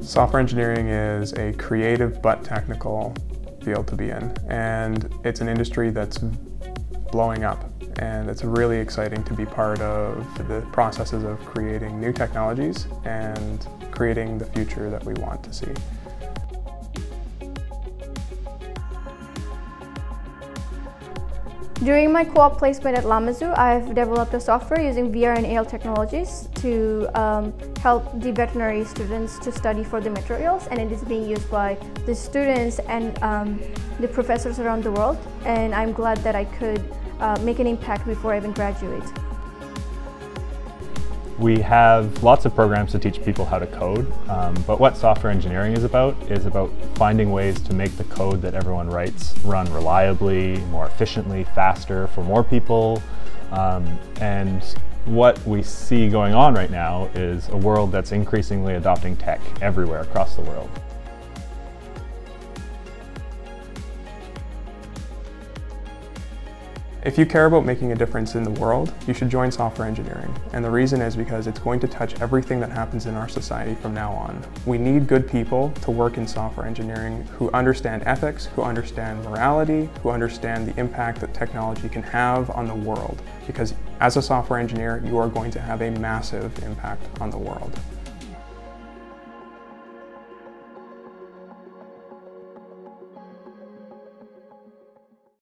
Software engineering is a creative but technical field to be in, and it's an industry that's blowing up, and it's really exciting to be part of the processes of creating new technologies and creating the future that we want to see. During my co-op placement at Lamazoo, I've developed a software using VR and AR technologies to help the veterinary students to study for the materials, and it is being used by the students and the professors around the world, and I'm glad that I could make an impact before I even graduate. We have lots of programs to teach people how to code, but what software engineering is about finding ways to make the code that everyone writes run reliably, more efficiently, faster for more people. And what we see going on right now is a world that's increasingly adopting tech everywhere across the world. If you care about making a difference in the world, you should join software engineering. And the reason is because it's going to touch everything that happens in our society from now on. We need good people to work in software engineering who understand ethics, who understand morality, who understand the impact that technology can have on the world. Because as a software engineer, you are going to have a massive impact on the world.